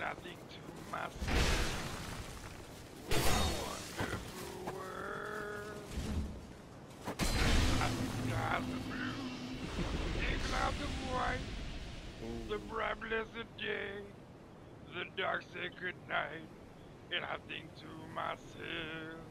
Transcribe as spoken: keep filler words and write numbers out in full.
I think to myself, what a wonderful world. I see skies of blue, and clouds of white, the bright blessed day, the dark sacred night, and I think to myself,